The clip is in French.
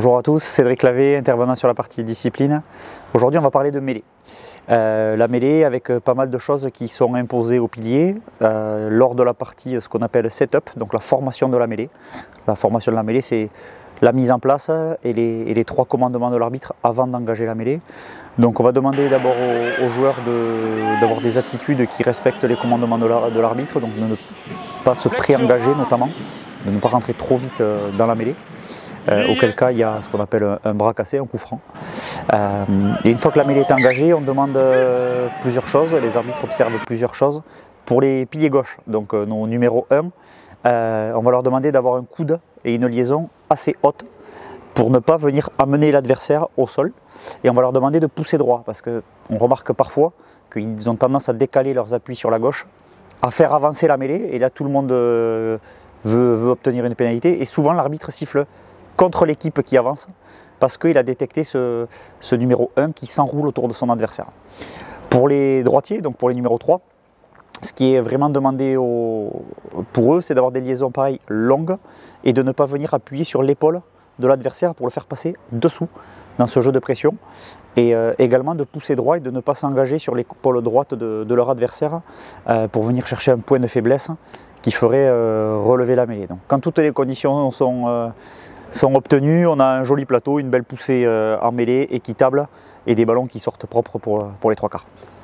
Bonjour à tous, Cédric Lavé, intervenant sur la partie discipline. Aujourd'hui on va parler de mêlée. La mêlée avec pas mal de choses qui sont imposées au pilier lors de la partie ce qu'on appelle setup, donc la formation de la mêlée. La formation de la mêlée, c'est la mise en place et les trois commandements de l'arbitre avant d'engager la mêlée. Donc on va demander d'abord aux joueurs d'avoir des attitudes qui respectent les commandements de l'arbitre, donc de ne pas se pré-engager notamment, de ne pas rentrer trop vite dans la mêlée. Auquel cas il y a ce qu'on appelle un bras cassé, un coup franc. Et une fois que la mêlée est engagée, on demande plusieurs choses, les arbitres observent plusieurs choses. Pour les piliers gauche, donc nos numéros 1, on va leur demander d'avoir un coude et une liaison assez haute pour ne pas venir amener l'adversaire au sol. Et on va leur demander de pousser droit, parce qu'on remarque parfois qu'ils ont tendance à décaler leurs appuis sur la gauche, à faire avancer la mêlée, et là tout le monde veut obtenir une pénalité, et souvent l'arbitre siffle contre l'équipe qui avance parce qu'il a détecté ce numéro 1 qui s'enroule autour de son adversaire. Pour les droitiers, donc pour les numéros 3, ce qui est vraiment demandé pour eux, c'est d'avoir des liaisons pareilles longues et de ne pas venir appuyer sur l'épaule de l'adversaire pour le faire passer dessous dans ce jeu de pression, et également de pousser droit et de ne pas s'engager sur l'épaule droite de leur adversaire pour venir chercher un point de faiblesse qui ferait relever la mêlée. Donc, quand toutes les conditions sont obtenues, on a un joli plateau, une belle poussée en mêlée, équitable, et des ballons qui sortent propres pour les trois quarts.